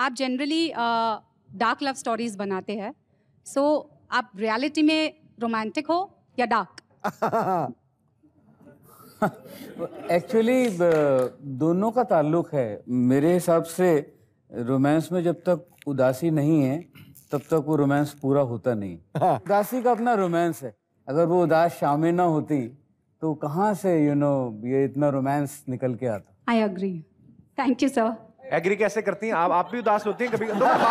आप generally dark love stories बनाते हैं, सो आप रियलिटी में रोमांटिक हो या डार्क? एक्चुअली दोनों का ताल्लुक है मेरे हिसाब से। रोमांस में जब तक उदासी नहीं है तब तक वो रोमांस पूरा होता नहीं। उदासी का अपना रोमांस है, अगर वो उदास शामें ना होती तो कहाँ से ये इतना रोमांस निकल के आता। I agree. Thank you sir. Agree कैसे करती हैं आप भी उदास होती हैं कभी?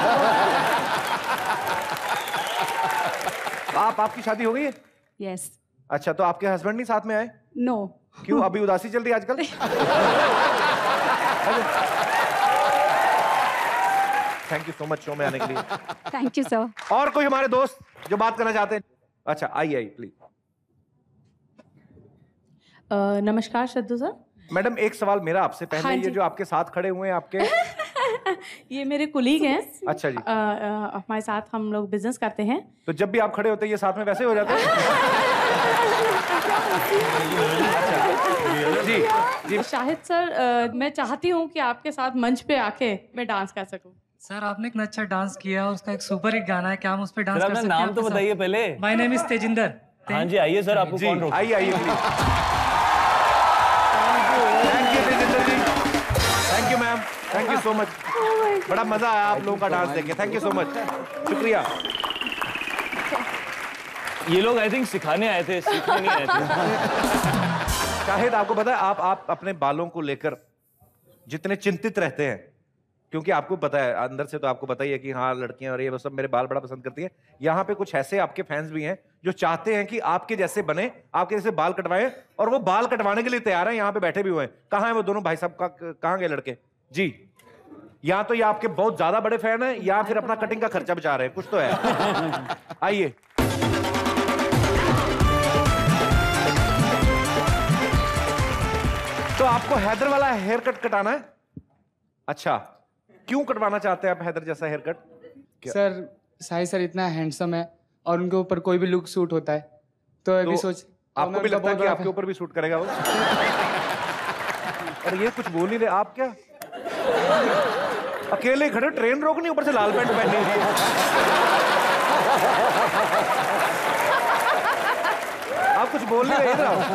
आपकी शादी हो गई है? यस। अच्छा, तो आपके हस्बैंड नहीं साथ में आए? नो। क्यों, अभी उदासी चल रही है आजकल? Thank you so much show में आने के लिए। Thank you sir. और कोई हमारे दोस्त जो बात करना चाहते हैं? अच्छा, आइए प्लीज। नमस्कार सिद्धू सर। मैडम एक सवाल मेरा आपसे पहले। हाँ ये जो आपके साथ खड़े हुए हैं आपके ये मेरे कुलीग हैं। अच्छा जी। हमारे साथ हम लोग बिजनेस करते हैं। तो जब भी आप खड़े होते हैं ये साथ में वैसे हो जाते हैं? अच्छा। जी जी। शाहिद सर, मैं चाहती हूँ कि आपके साथ मंच पे आके मैं डांस कर सकूं। सर आपने इतना अच्छा डांस किया, उसका एक सुपर हिट गाना है, क्या हम उस पर डांस कर सकते हैं? नाम तो बताइए पहले। My name is Tejinder. हाँ जी, आइए सर, आपको कौन रोका? आइए आइए please. Thank you Tejinder ji, thank you ma'am, thank you so much. बड़ा मजा आया आप लोगों का डांस देख के, थैंक यू सो मच, शुक्रिया। ये लोग आई थिंक सिखाने आए थे, सीखने नहीं आए थे। शाहिद, आपको पता है आप अपने बालों को लेकर जितने चिंतित रहते हैं, क्योंकि आपको पता है अंदर से तो आपको पता ही है कि हाँ लड़कियां और ये सब मेरे बाल बड़ा पसंद करती हैं। यहाँ पे कुछ ऐसे आपके फैंस भी हैं जो चाहते हैं कि आपके जैसे बने, आपके जैसे बाल कटवाएं, और वो बाल कटवाने के लिए तैयार हैं, यहाँ पे बैठे भी हुए हैं। कहाँ हैं वो दोनों भाई साहब? कहाँ गए लड़के जी? या तो ये आपके बहुत ज्यादा बड़े फैन हैं या फिर अपना कटिंग का खर्चा बचा रहे हैं, कुछ तो है। आइए। तो आपको हैदर वाला हेयर कट कटाना है? अच्छा, क्यों कटवाना चाहते हैं आप हैदर जैसा hair cut? Sir Shahid sir इतना हैंडसम है और उनके ऊपर कोई भी लुक सूट होता है, तो अभी सोच आपको भी लगता है कि आपके ऊपर भी सूट करेगा वो? और ये कुछ बोल नहीं रहे आप, क्या अकेले खड़े, ट्रेन रोकनी, ऊपर से लाल पैंट पहनी हुई है। आप कुछ बोल नहीं रहे इधर।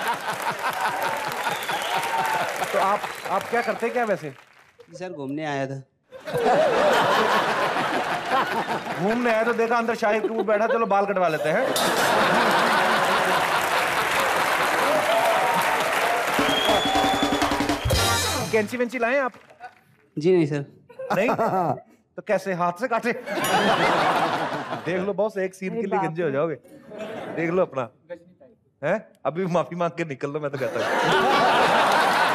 तो आप क्या करते क्या वैसे? सर घूमने आया था। घूमने आया तो देखा अंदर शाहिद टूट बैठा, चलो बाल कटवा लेते हैं। कैंची वेंची लाए आप? जी नहीं सर। नहीं? तो कैसे, हाथ से काटे? देख लो बॉस, एक सीन के लिए गंजे हो जाओगे। देख लो अपना है, अभी माफी मांग के निकल लो, मैं तो कहता हूँ।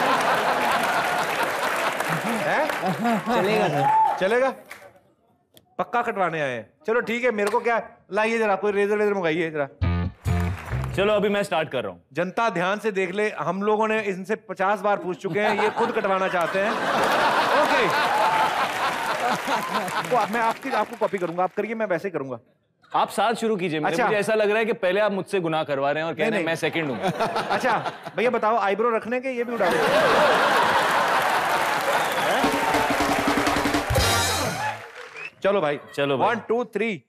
चलेगा सर? चलेगा, पक्का कटवाने आए हैं। चलो ठीक है, मेरे को क्या, लाइए जरा कोई रेजर वेजर मंगाइए जरा। चलो अभी मैं स्टार्ट कर रहा हूँ। जनता ध्यान से देख ले, हम लोगों ने इनसे 50 बार पूछ चुके हैं, ये खुद कटवाना चाहते हैं। ओके, तो मैं आपको कॉपी करूंगा, आप करिए, मैं वैसे करूंगा। आप साथ शुरू कीजिए। अच्छा। मुझे ऐसा लग रहा है कि पहले आप मुझसे गुनाह करवा रहे हैं और कह रहे हैं मैं सेकंड हूँ। अच्छा भैया बताओ, आईब्रो रखने के ये भी उड़ा दो। चलो भाई, चलो भाई। 1 2 3।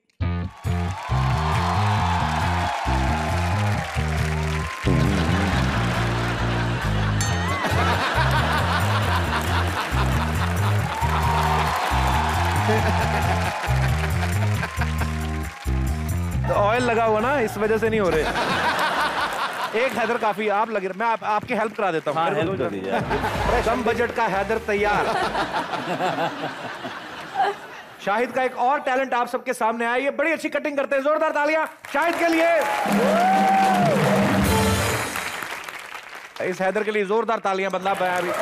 ऑयल लगा हुआ ना, इस वजह से नहीं हो रहे। एक हैदर काफी, आप लगे, मैं आपकी हेल्प करा देता हूँ। हाँ, हेल्प कर दीजिए। कम बजट का हैदर तैयार। शाहिद का एक और टैलेंट आप सबके सामने आया, ये बड़ी अच्छी कटिंग करते हैं, जोरदार तालियां शाहिद के लिए। इस हैदर के लिए जोरदार तालियां बदला पाया अभी।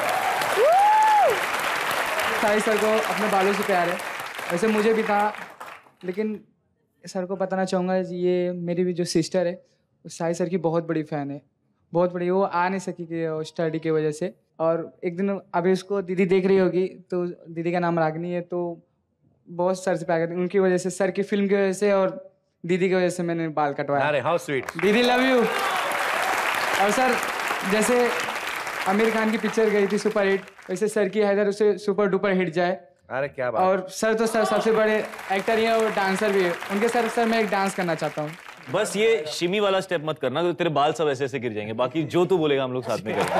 शाहिद सर को अपने बालों से प्यार है, वैसे मुझे भी था, लेकिन सर को बताना चाहूँगा, ये मेरी भी जो सिस्टर है शाहिद सर की बहुत बड़ी फ़ैन है, बहुत बड़ी। वो आ नहीं सकी कि स्टडी की वजह से, और एक दिन अभी उसको दीदी देख रही होगी, तो दीदी का नाम रागनी है, तो बहुत सर से प्यार करती, उनकी वजह से, सर की फिल्म की वजह से और दीदी की वजह से मैंने बाल कटवाया। अरे हाउ स्वीट। दीदी लव यू। और सर जैसे आमिर खान की पिक्चर गई थी सुपर हिट, वैसे सर की हैदर उसे सुपर डुपर हिट जाए, अरे क्या बात। और सर तो सर सबसे बड़े एक्टर ही है और डांसर भी है। उनके सर मैं एक डांस करना चाहता हूँ। बस ये शिमी वाला स्टेप मत करना, तो तेरे बाल सब ऐसे ऐसे गिर जाएंगे। बाकी जो तू बोलेगा हम लोग साथ में करेंगे।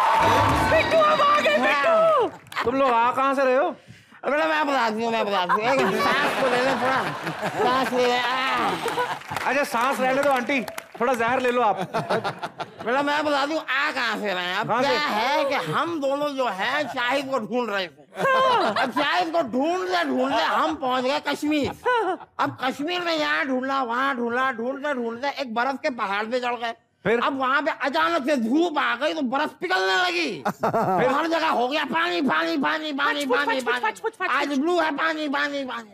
तुम लोग आ कहाँ से रहे हो? बेटा मैं बताती हूँ एक सांस को ले ले, थोड़ा सांस ले ले। अच्छा सांस रहने दो आंटी, थोड़ा जहर ले लो आप। बेटा मैं बताती हूँ आ कहाँ से रहे हैं। अब क्या है कि हम दोनों जो है शाहिद को ढूंढ रहे थे। अब शाहिद को ढूंढते ढूंढते हम पहुंच गए कश्मीर। अब कश्मीर में यहाँ ढूंढना वहाँ ढूंढना, ढूंढते ढूंढते एक बर्फ के पहाड़ पे चढ़ गए। फिर अब वहाँ पे अचानक से धूप आ गई तो बर्फ पिघलने लगी। फिर हर जगह हो गया पानी पानी पानी पानी पानी पानी। आज ब्लू है पानी पानी पानी।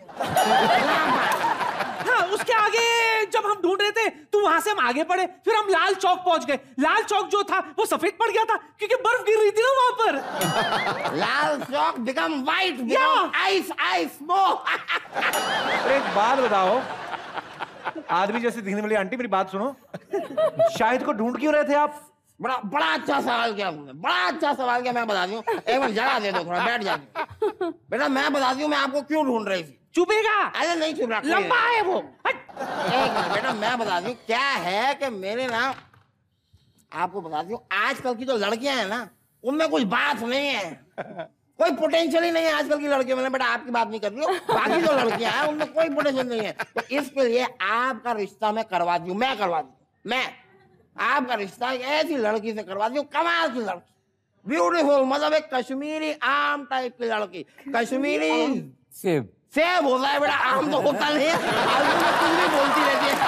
हाँ, उसके आगे जब हम ढूंढ रहे थे तो वहां से हम आगे बढ़े, फिर हम लाल चौक पहुंच गए। लाल चौक जो था वो सफेद पड़ गया था क्योंकि बर्फ गिर रही थी ना वहां पर। Lal Chowk become white, ice ice smoke. एक बात बताओ, आदमी जैसे दिखने वाली आंटी, मेरी बात सुनो। शाहिद को ढूंढ क्यों रहे थे आप? बड़ा अच्छा सवाल किया तुमने, बड़ा अच्छा सवाल किया। मैं बताती हूँ, एक बार जगह दे दो, थोड़ा बैठ जाती। बेटा मैं बताती हूँ मैं आपको क्यों ढूंढ रही थी। चुपेगा? अरे नहीं चुप रहा, लंबा है वो। एक मिनट बेटा मैं बताती हूँ क्या है कि मेरे ना, आपको बताती हूँ आजकल की जो लड़कियां हैं ना उनमें कुछ बात नहीं है, कोई पोटेंशियल ही नहीं है आजकल की लड़कियों में। बेटा आपकी बात नहीं कर रही हूँ, बाकी जो लड़कियां हैं उनमें कोई पोटेंशियल नहीं है। तो इसके लिए आपका रिश्ता मैं करवाती हूँ, मैं आपका रिश्ता एक ऐसी लड़की से करवाती हूँ, कमाल की लड़की, ब्यूटीफुल, मतलब एक कश्मीरी आम टाइप की लड़की। कश्मीरी सेब होता है बेटा, आम तो होता नहीं है। आलू में कुछ भी बोलती रहती है।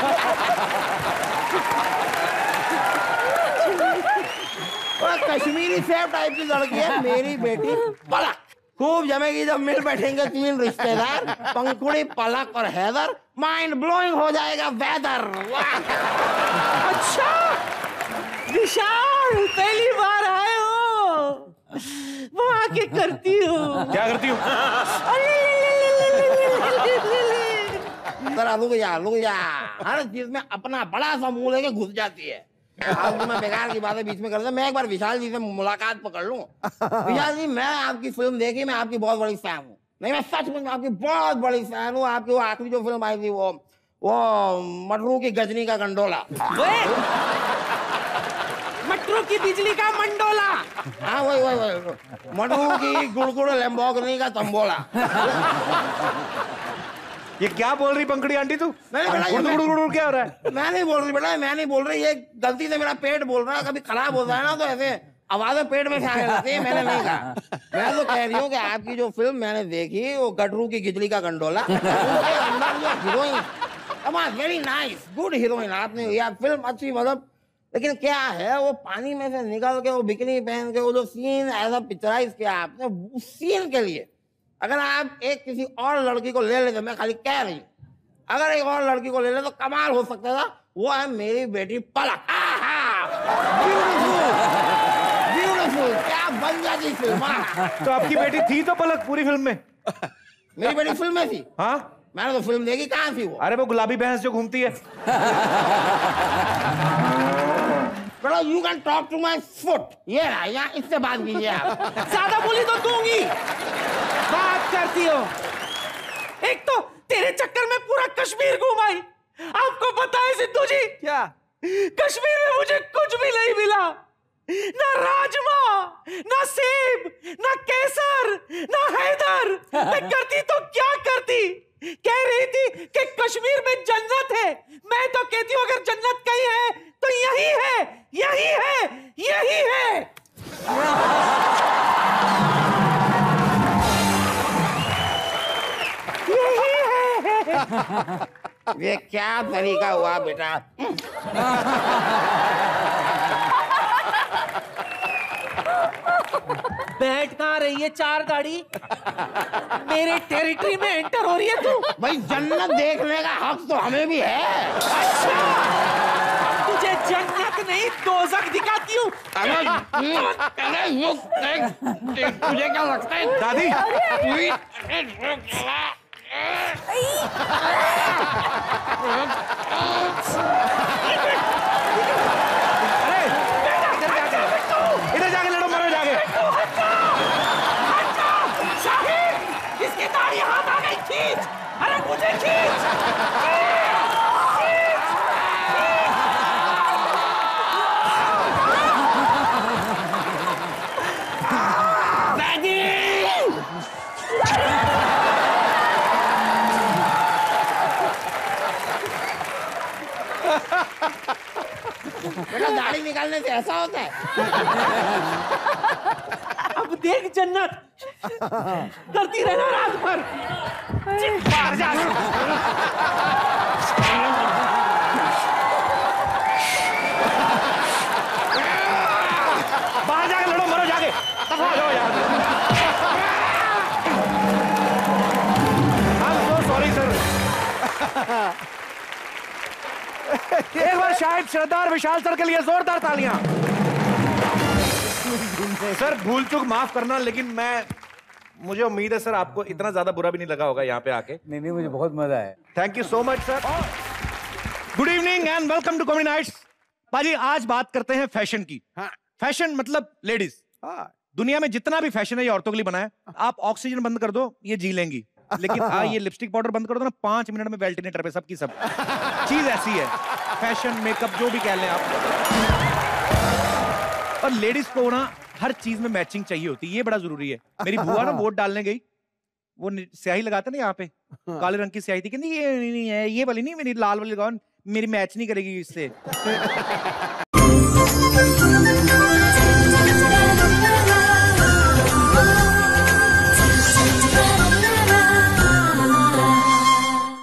कश्मीरी सेब टाइप की लड़की है मेरी बेटी पलक। खूब जमेगी जब मिल बैठेंगे तीन रिश्तेदार, पंखुड़ी, पलक और हैदर। माइंड ब्लोइंग हो जाएगा वेदर। अच्छा विशाल, पहली बार आए हो, वो आके करती हो। क्या करती हूँ? रुक जा, हर चीज में अपना बड़ा सा मुंह लेके घुस जाती है। आप तो मैं बेकार की बातें बीच में कर दे। मैं एक बार विशाल जी से मुलाकात पकड़ लूं। विशाल जी मैं आपकी फिल्म देखी, मैं आपकी बहुत बड़ी फैन हूँ। नहीं मैं सच में आपकी बहुत बड़ी फैन हूँ। आपकी वो आखिरी जो फिल्म आई थी वो मटरू की गजनी का गंडोला। मटरू की बिजली का मंडोला। हाँ वही मटरू की गुड़गुड़ लैम्बोर्गिनी का तंबोला। ये क्या बोल रही पंखड़ी आंटी तू? क्या हो रहा है? मैं नहीं बोल रही बेटा, मैं नहीं बोल रही, ये गलती से मेरा पेट बोल रहा है। कभी खराब होता है ना तो ऐसे आवाजें पेट में से आने लगती है। मैंने नहीं कहा, मैं तो कह रही हूँ कि आपकी जो फिल्म मैंने देखी वो गटरू की गिजली का गंडोला, heroine very nice, good heroine आपने। यार फिल्म अच्छी, मतलब लेकिन क्या है वो पानी में से निकल के वो बिकनी पहन के वो जो सीन ऐसा पिक्चराइज किया आपने, उस सीन के लिए अगर आप एक किसी और लड़की को ले लेते, मैं खाली कह रही हूँ, अगर एक और लड़की को ले ले तो कमाल हो सकता था। वो है मेरी बेटी पलक। ब्यूटीफुल, क्या बन जाती फिल्म। तो आपकी बेटी थी तो पलक पूरी फिल्म में? मेरी बेटी फिल्म में थी। हाँ मैंने तो फिल्म देखी, कहाँ थी वो? अरे वो गुलाबी भैंस जो घूमती है। बेटा you can talk to my foot. ये रहा, यहाँ इससे बात कीजिए आप। ज्यादा बोली तो दूंगी। बात करती हो। एक तो तेरे चक्कर में पूरा कश्मीर घूम आई। आपको पता है सिद्धू जी, क्या कश्मीर में मुझे कुछ भी नहीं मिला, ना राजमा, ना सेब, ना केसर, ना हैदर। मैं करती तो क्या करती? कह रही थी कि कश्मीर में जन्नत है। मैं तो कहती हूँ अगर जन्नत कहीं है तो यही है, यही है, यही है। ये क्या तरीका हुआ बेटा? बैठ कहाँ रही है चार गाड़ी? मेरे टेरिटरी में एंटर हो रही है तू। भाई जन्नत देखने का हक तो हमें भी है। अच्छा तुझे जन्नत नहीं दोज़ख दिखाती हूँ। तुझे क्या लगता है दादी? इधर जाके लड़ो, मरो जाके। बेटा दाढ़ी निकालने से ऐसा होता है। अब देख जन्नत करती रहना रात भर। बाहर जा। बाहर जाके लड़ो, मरो जाके, दफा हो जाओ यार। I'm so sorry sir। एक बार शायद श्रद्धा और विशाल सर के लिए जोरदार तालियां। सर भूल चूक माफ करना, लेकिन मुझे उम्मीद है सर आपको इतना ज्यादा बुरा भी नहीं लगा होगा यहाँ पे आके। नहीं, मुझे बहुत मजा आया। Thank you so much sir. Good evening and welcome to comedy nights. बाजी आज बात करते हैं फैशन की। फैशन मतलब लेडीज। दुनिया में जितना भी फैशन है ये औरतों के लिए बना है। आप ऑक्सीजन बंद कर दो ये जी लेंगी, लेकिन ये लिपस्टिक पाउडर बंद कर दो ना 5 मिनट में वेल्टिनेटर पे सबकी सब चीज ऐसी है। फैशन मेकअप जो भी कह लें आप। और लेडीज को ना हर चीज में मैचिंग चाहिए होती है, ये बड़ा जरूरी है। मेरी बुआ ना वोट डालने गई, वो स्याही लगाते ना यहाँ पे, काले रंग की स्याही थी, कहती ये नहीं है, ये वाली नहीं, मेरी लाल वाली लगाओ, मेरी मैच नहीं करेगी इससे।